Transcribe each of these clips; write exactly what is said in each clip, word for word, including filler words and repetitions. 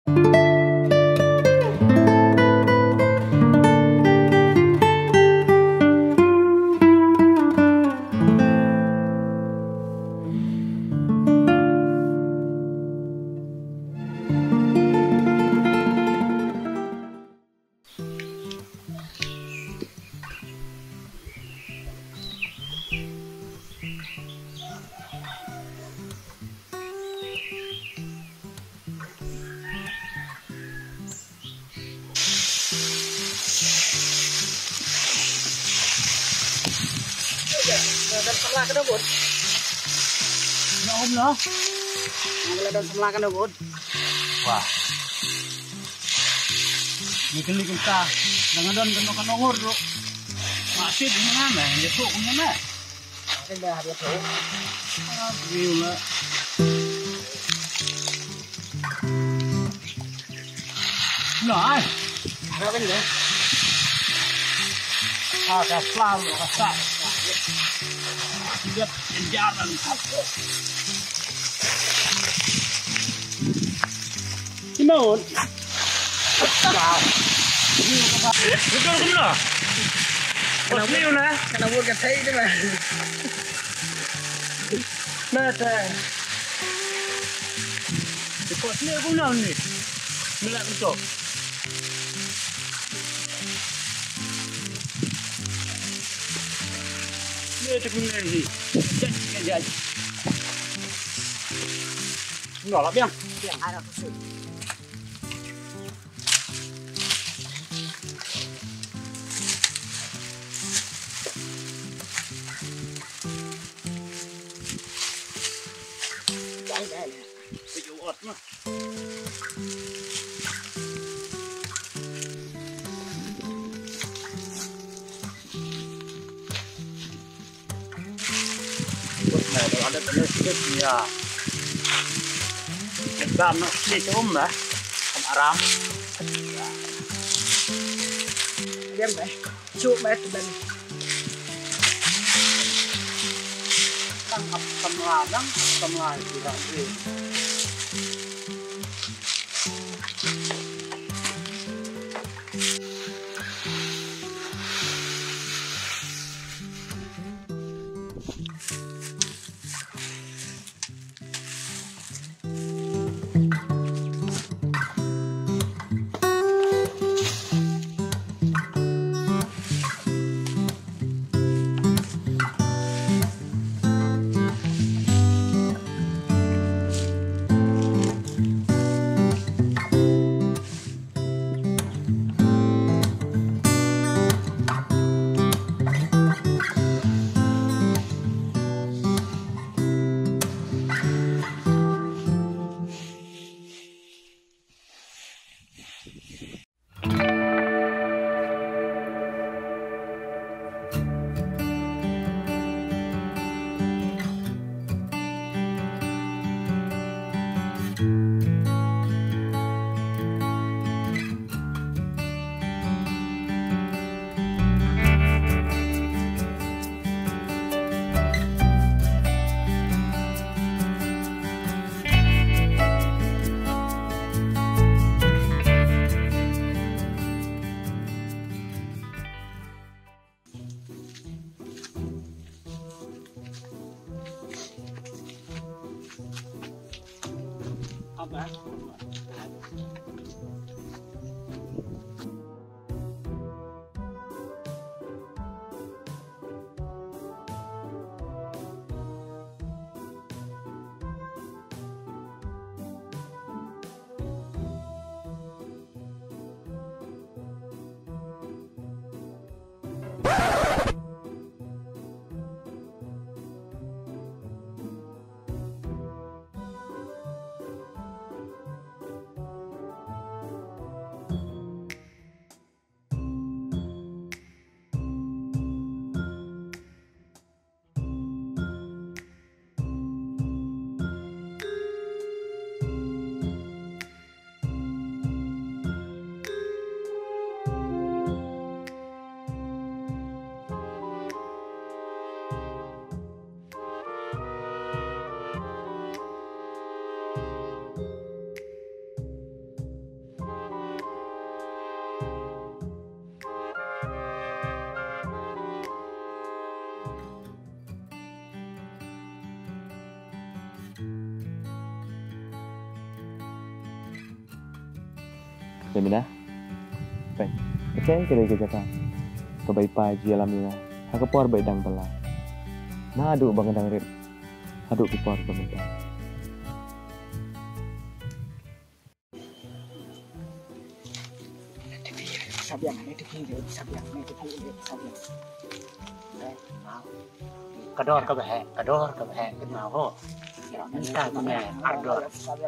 dan sebelah ke debut. Nak om lah. Boleh dan sebelah ke debut. Wah. Ni kena kita dengan don kena kena ngor tu. Masih di mana? Dia tu punya mana? Ini dah habis tu. Ah, view lah. Nah, Berapa ni? ah, dah pelan, rasa. Lihat jalan. Timon. Betul ke mana? Pas ni mana? Kena buat kat saya tu mah. Mata. Pas ni aku nak ni. Melak betul. Ni tu punya ni. Jadi jadi. Enggak lah biang. Yang ada tu. Sejuat mah. Nah, kalau ada tanda sikit ya. Kita nak sikit om lah. Om aram. Diam dah. Cuk mat dan Tangkap kemeladang, kemelai kurang ini. Apa? Femina. Baik. Kecil kira kerja kan. Kebaik paji alam ini. Aku por baik dang pala. Nah aduk bang dang rit. Aduk kipor kemudian. Sabiang, ini tinggi, sabiang, ini tinggi, sabiang. Kador ke beh, kador ke beh, kenal ho. Minta ke beh, ador.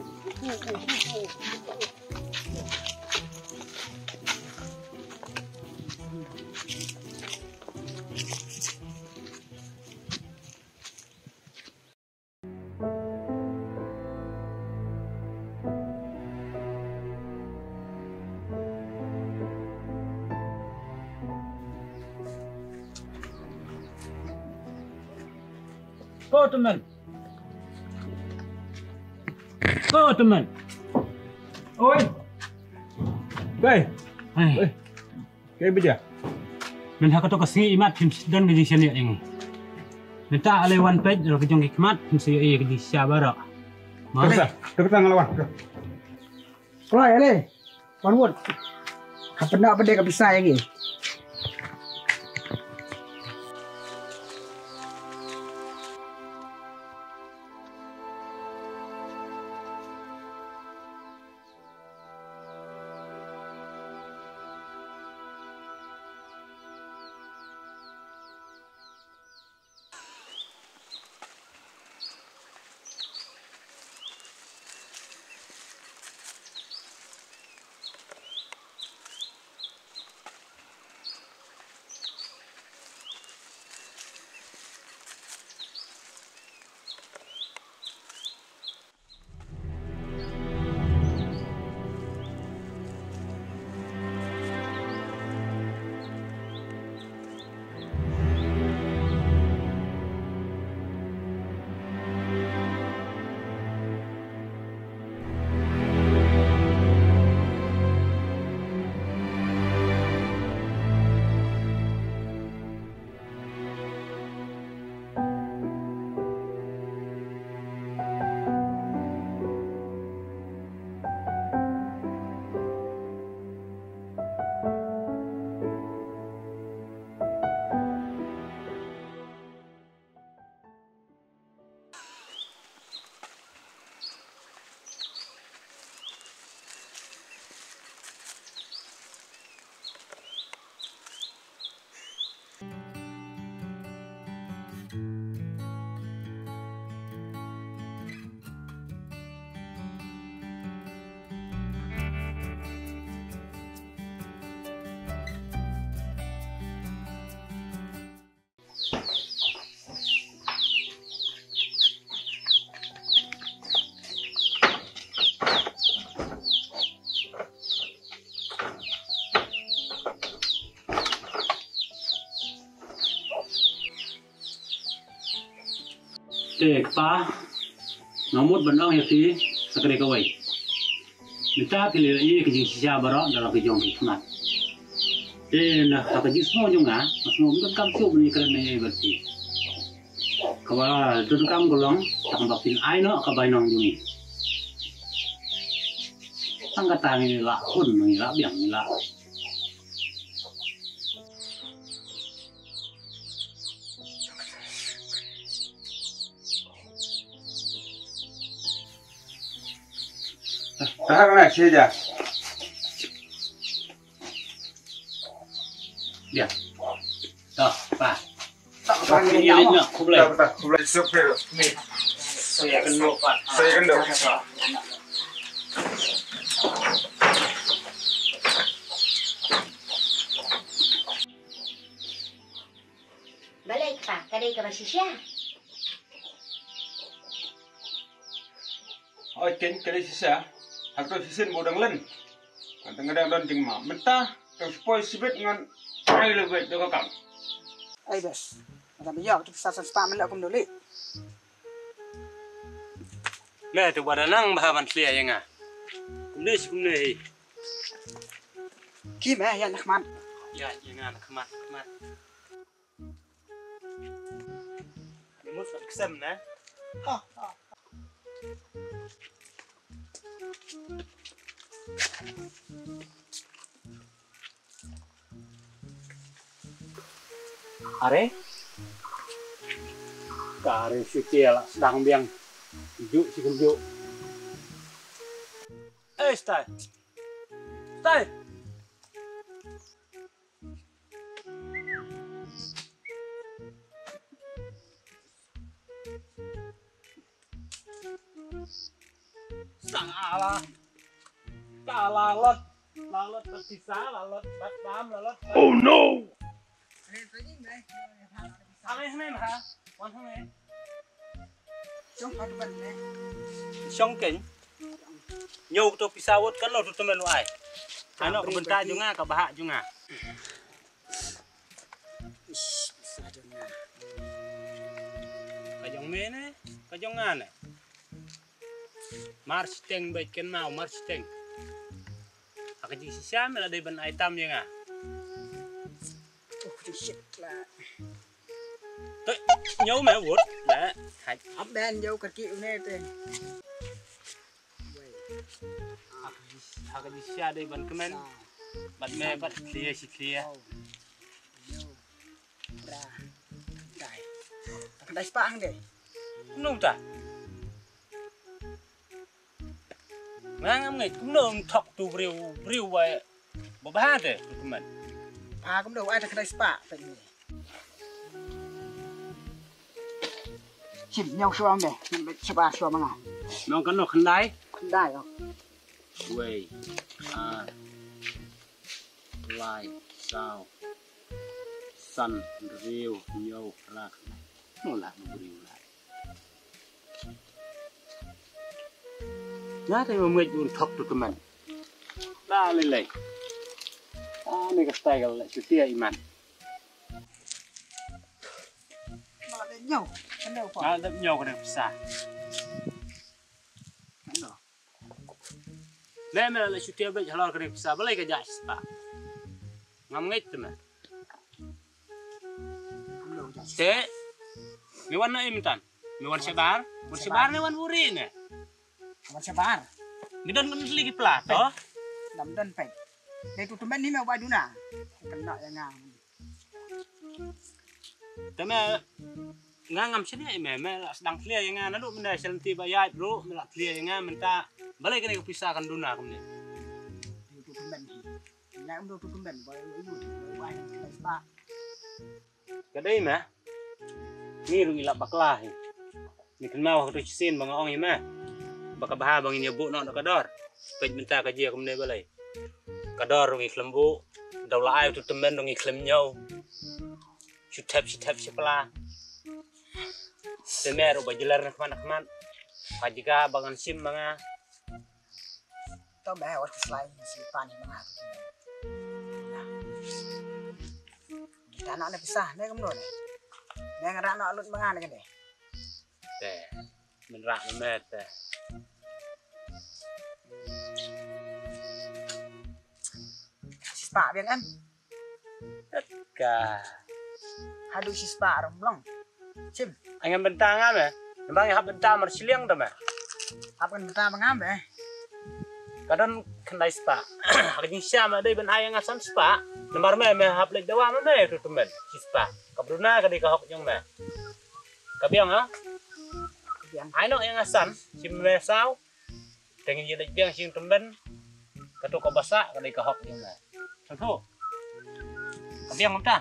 Kau teman. Kau teman. Oi. Đây. Hai. Oi. Cái bây giờ. Mình hak tu kasi imat him dan di sini ini. Minta ale one page ro kejong hikmat him si e di syabara. Terus ah. Terus tangan lawan. Rồi, đây. Con buồn. Hạt phân nợ vấn đề gặp sai anh ấy. Dek pa, nomor benang ya sih, sekali kawai. Minta pilih ini kejing sisa barak dalam kejong hikmat. Eh, nah kejing semua juga, semua bukan kamu punya kerana ini berarti. Kalau tu kamu golong, tak bakin aino kabainong juni. Tangga tangi lah pun mengira biang lah. Tahan mana sih aja. Dia. Dah, pa. Tak panggil Ini nyawa. nak kublai. Tak tak. Mulai super. Nih. Saya kena pak. Saya kena. Balik pak, kadai ke Malaysia. Oh, ken kali sisa. Aku sisin bodang len. Kadang-kadang don jeng mak. Mentah. Terus poin sibet dengan air lebih dengan kamu. Ay, bes. Ada biar tu sasan spam melak kum dulu. Le tu badanang bahawan selia yang ah. Kumne kumne. Kim eh, yang nak man. Ya, yang ah kemat kemat. Ini mus kesem na. Ha, ha. Are? Kare si Kela sedang biang juk si juk. Eh, stay. Stay. Salah. Salah lot. Lalat tersisa, lalat batam, lalat. Oh no.อะไรให้ไหมคะวันทั้งนี้ช่องพัดวันนี้ช่องเก่งโยกตัวพิซซ่าวดกันเราทุกตัวเมนูไอ้ไอ้นอกกับบนตาจุงากับบะฮะจุงา bisa juga กะยองเมเน่กะยองงานเน่มาร์ชเต็งเบ็ดกันมามาร์ชเต็งอาจจะสิซ่าเมล่าได้บรรไอตัมยังอ่ะ oh shit lah เฮ้ยโยมแม่วดแหละหาย up dan jauh kaki ini teh อาจจะสิซ่าได้บรรคเมนบัดแม่บัดเคลียร์สิเคลียร์ dah dah kedai sepang deh นู่นจ้ะงานงานcũng nương thọc tu riu riu vậyบ่บ้าเด้ทุกมัน pha cũng đâu ai kedai spa tadi chim nhau suam deh spa suam mana น้องกันนอกคันได้ได้หรอเว้ยอ่าลายซาวสันริวเนียวลากนู่นละมันริวลายน่าจะมาเมื่อยุ่งทบทุกมันได้เลยเลยอ่านี่ก็สไตล์กันเลยชุดเตี้ยอีมัน malah dia nhau kan đâu อ่า pak เด็บเนียวกันเด็บซา kan đâu แม่ไม่ละชุดเตี้ยไปฮัลโหลกันเด็บซาบอะไรก็จ่ายสปางามเงี้ยตัวมัน kan đâu jadi เจ๊มีวันไหนมิตันมีวันเชบาร์วันเชบาร์ในวันบุรีเนี่ยวันsebar มีดันกันลigiปลาต่อ dalam dan pek dia tu teman ni mau baju na kena yang ngam แต่แม่งานงามเช่นนี้แม่แม่ละดังเคลียร์ยังไงนะลูกมันได้เซนตีบายายรู้มันละเคลียร์ยังไงมันตาบอะไรกันก็พิซซ่ากันดูหน้ากันเนี่ย dia tu teman ni nak tu teman boleh ibu boleh kedai spa ก็ได้ไหมนี่ลุงอีหลับบักลานี่ขึ้นมาว่าเขาตัวเส้นบางอ่องยังไหมบักกะบ้าบางอย่างบุนอนกระดอร์เป็นมันตากระเจียกันเนี่ยบอะไรกระดอร์ลุงอีขลมบุดาวลายทุกตำแหน่งลุงอีขลมเงาชุดแทบชุดแทบชุดปลาแต่แม่เราไปเจริญนักมันนักมันพาจิกาบางอันซิมบางอ่ะ tao bé ở slide si pan ni mana tu kita anak nak pisah ni kamu ni dia ngarak nak lut mangan kan deh แต่มันรักแม่แต่ si spa biang kan กา hadu si spa romblong sim อันนั้นเป็นตางามไหมบางอย่างเป็นตามันเชี่ยงตัวไหม apa kan betah mangam eh kadang kendai spa kadang siapa ada ben ayang asam spa nomor me me hap lek dawa me me tu temen spa kabruna kadai kahok yang me kabiang ah biang ai nok yang asam sim me sao dengan ye lek biang sing temen katu ka basa kadai kahok yang me contoh kabiang mta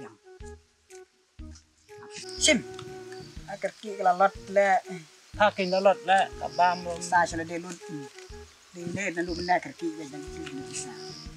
sim agar ki kelalot le ถ้ากินตลอดแล้วกับบามลง sa sila de lut di ne dan lu benda agar ki dan dan bisa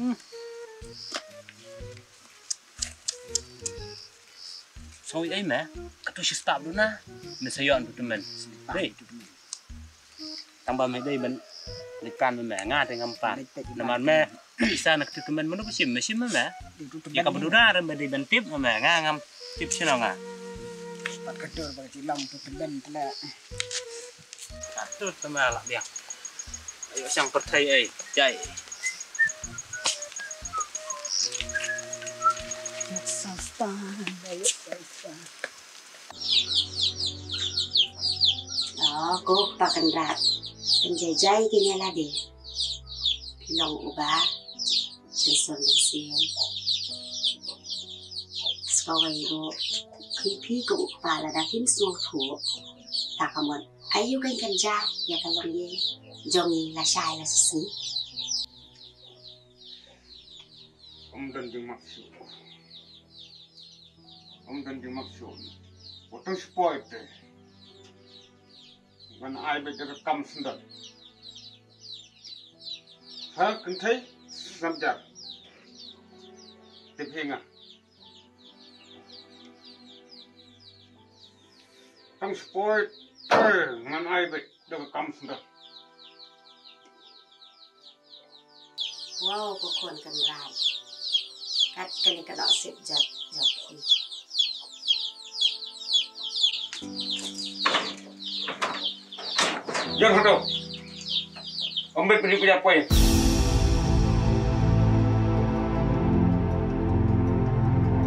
โซยไอ้แม่กระตุ้นสตาร์ดูนะมันสยอนดูตัวมันเฮ้ยตั้งบ้านไม่ได้มันในการมันแม่ง่ายแต่งำปานน้ำมันแม่อีสานนักตัวมันมันต้องชิมไม่ชิมแม่อย่ากับดูหน้าเราไม่ได้เป็นทิพย์แม่ง่ายงำทิพย์ใช่ไหมง่ะ pat kedor bagi cilang tu teben tele ตัวตัวแม่ละเดียวไอ้ช่างประเทศไอ้ใจ sasta bayu sasta Đó, cô pakai rat. Penjajai kini lah deh. Long ubah. Jason dan Sian. Sekolah itu pipi ke kepala dah him semua tu. Tak kamu ayu kan kerja ya kalau ye jongi la syai la sisi. Om dan jeng maksud. Om dan jeng maksud. Waktu spoil tu. Mana ai berjaga kam sendal. Saya kentai samjar. Tipenga. Tang spoil tu. Mana ai berjaga kam sendal. Wow, pokon kan rai. Kat kani kada sip jat jat hi. Jangan hendak. Om berpindah kerja apa?